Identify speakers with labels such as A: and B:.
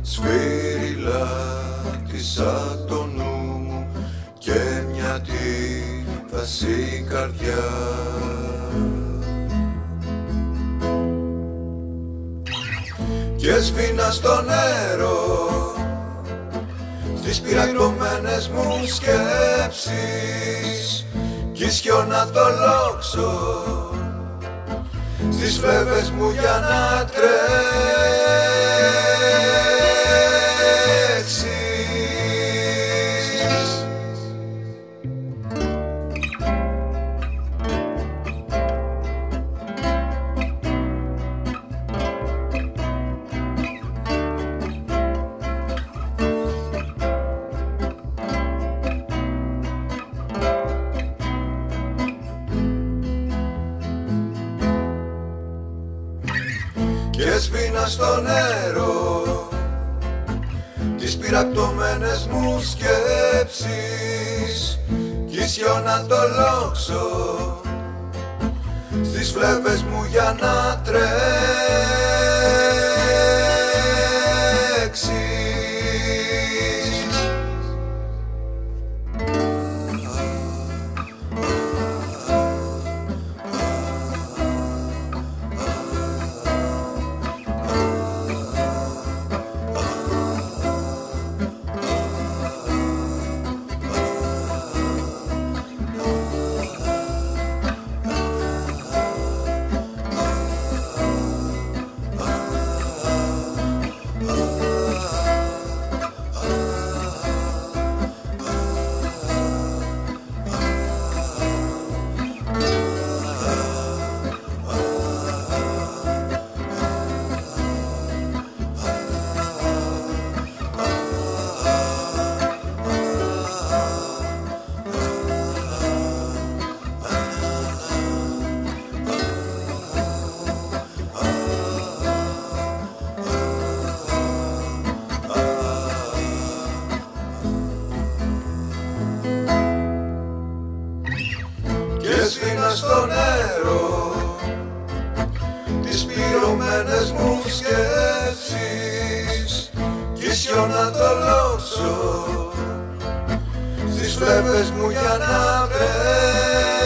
A: Σφυριλάτισα το νου μου και μια τύφαση καρδιά. Και σβήνα στο νερό στις πυραγνωμένες μου σκέψεις κι ισιώνα το λόξο στις φλέβες μου για να τρέξεις. Και σβήνα στο νερό τις πυρακτωμένες μου σκέψεις κι ισιώνα το λόξο στις φλέβες μου για να τρέξεις. Και σβήνα στο νερό τις πυρωμένες μου σκέψεις κι ισιώνα το λόξο στις φλέβες μου για να βρες.